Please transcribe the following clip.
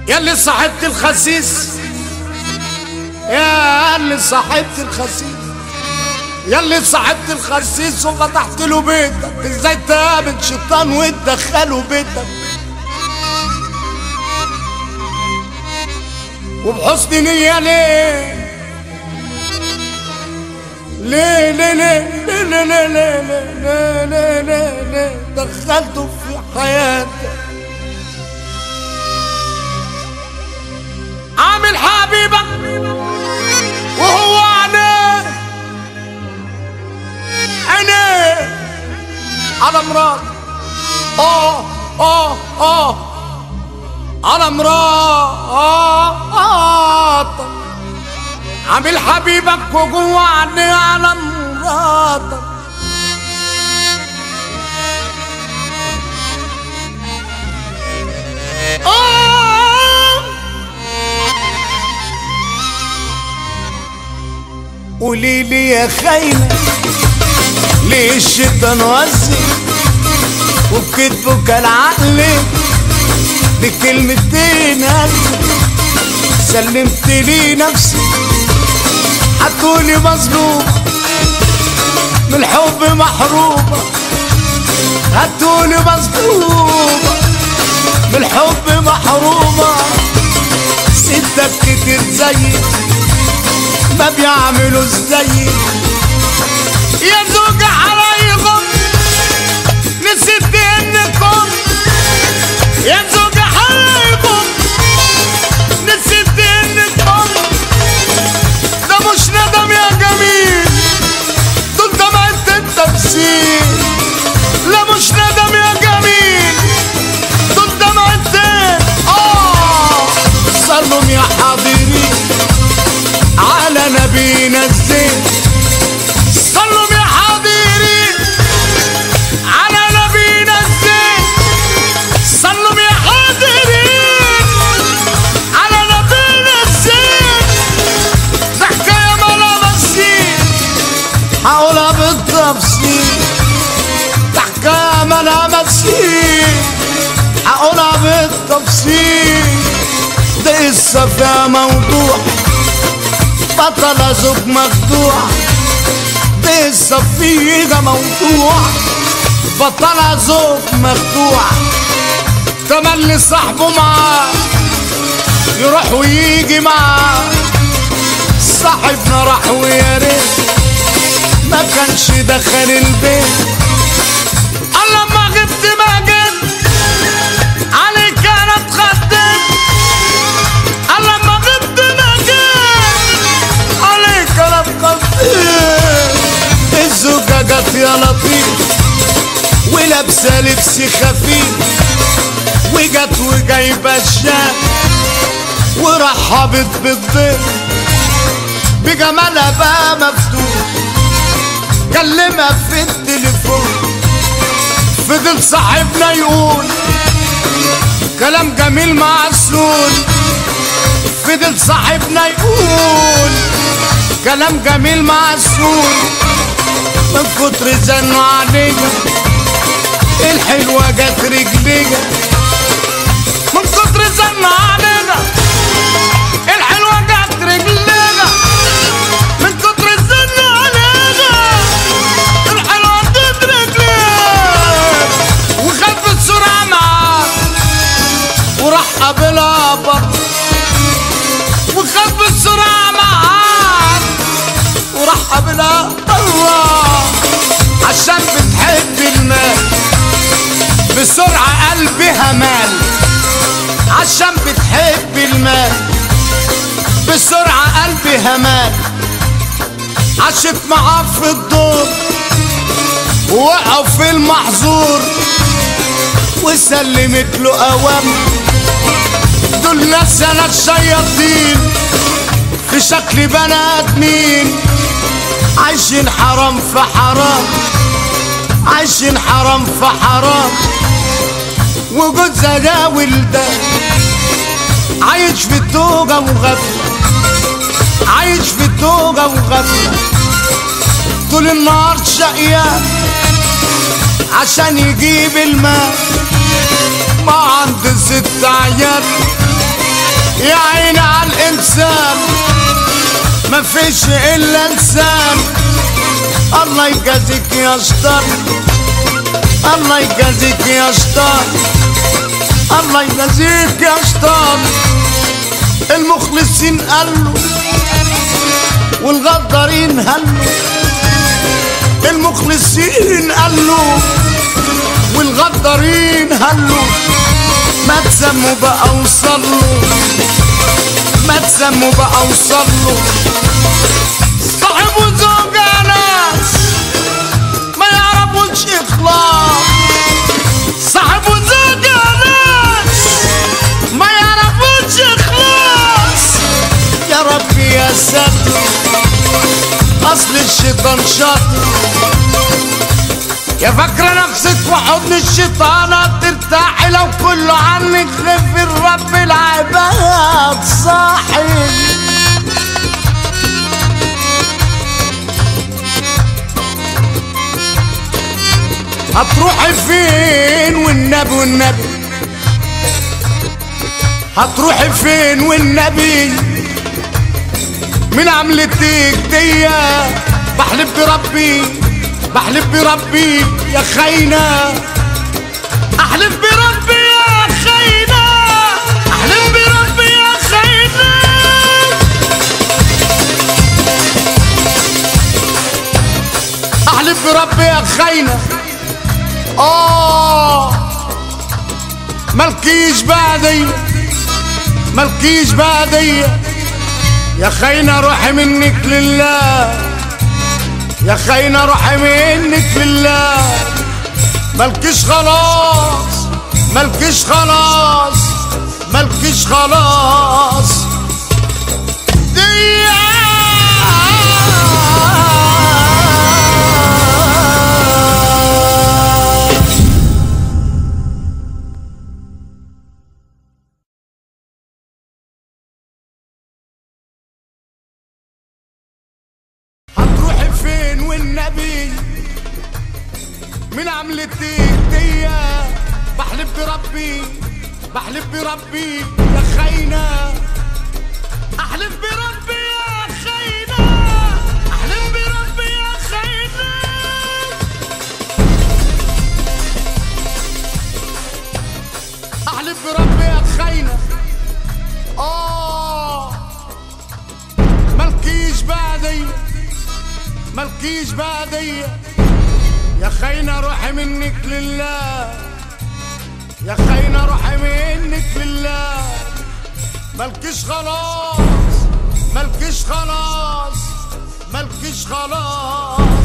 ياللي صاحبت الخسيس، ياللي صاحبت الخسيس، ياللي صاحبت الخسيس وفتحت له بيتك، ازاي تقابل شيطان وتدخله بيتك وبحسن نية؟ ليه ليه ليه ليه ليه ليه ليه ليه ليه ليه ليه دخلته في حياتك؟ عامل حبيبك وهو عينيه على مراد، على مراد، عامل حبيبك وجوه عينيه على مرادك. قوليلي يا خاينة ليه الشيطان وزي وبكتبه كالعقل بكلمتين هزي؟ سلمت لي نفسي هتقولي مظلومة من الحب محرومة، هتقولي مظلومة من الحب محرومة. ستك كتير زيك ما بيعملوا ازاي يا زوج عليكم، نسيت انكم يا زوج عليكم، نسيت انكم. ده مش ندم يا جميل، دول دمعة التفسير. لا مش ندم يا جميل، دول دمعة صلوا يا حاضرين على نبينا الزين، صلوا يا حاضرين على نبينا الزين، صلوا يا حاضرين على نبينا الزين. ده حكاية مالها مسير هقولها بالتفصيل، ده حكاية مالها مسير هقولها بالتفصيل. ده قصة فيها موضوع بطل زوج مخدوع، ده قصة فيها موضوع بطل زوج مخدوع. تملي صاحبه معاه يروح ويجي معاه، صاحبنا راح ويا ريت ما كانش دخل البيت. الله ما غبت ما جيت عليك انا اتخدمت، الله ما غبت ما جيت عليك انا اتخدمت. الزوجة جت يا لطيف ولابسه لبس خفيف، وجت وجايبه الشام ورحبت بالضيف بجمالها بقى مفتوح. كلمها في التليفون فضل صاحبنا يقول كلام جميل معسول، فضل صاحبنا يقول كلام جميل معسول. من كتر زنوا علينا الحلوة جت رجلينا، من كتر زنوا علينا الحلوة جت رجلينا، من كتر زنوا علينا الحلوة جت رجلينا. وخد بسرعة معاه وراح قابلها برضه، وخد بسرعة معاه وراح قابلها برضه. عشان بتحب المال بسرعة قلبها مال، عشان بتحب المال بسرعة قلبها مال. عاشت معاه في الدور ووقعوا في المحظور وسلمت له اوامر. دول ناس انا الشياطين في شكل بني ادمين، عايشين حرام في حرام، عايشين حرام في حرام. وجوزها ده ولدان عايش في التوجة وغفلة، عايش في التوجة وغفلة. طول النهار شقيان عشان يجيب المال، ما عنده 6 عيال يا عيني على الانسان ما فيش الا لسان. الله يجازيك يا شطار، الله يجازيك يا شطار، الله يجازيك يا شطار. المخلصين قالوا والغدارين هلوا، المخلصين قالوا والغدارين هلوا. ما تسموا بقى وصلوا، ما تسموا بقى وصلوا. صاحب وزوجة ناس ما يعرفوش اخلاص، صاحب وزوجة ناس ما يعرفوش اخلاص. يا ربي يا ساتر اصل الشيطان شاطر. يا فاكرة نفسك وحضن الشيطان ترتاحي لو كله عنك غفر رب العباد صاحي. هتروحي فين والنبي هتروحي فين والنبي من عملتك دي؟ بحلف بربي بحلف بربي يا خاينة، احلف بربي يا خاينة، احلف بربي يا خاينة. احلف بربي يا خاينة. مالكيش بعدي، مالكيش بعدي يا خاينة. روحي منك لله يا خاينة، روحي منك لله. مالكيش خلاص، مالكيش خلاص، مالكيش خلاص. دي هتروحي فين والنبي من عملتك دي؟ بحلف بربي بحلف بربي يا خاينة، احلف بربي يا خاينة، احلف بربي يا خاينة. احلف بربي يا خاينة. مالكيش بعدي، مالكيش بعدي يا خاينة. روحي منك لله يا خاينة، روحي منك لله. مالكيش خلاص، مالكيش خلاص، مالكيش خلاص.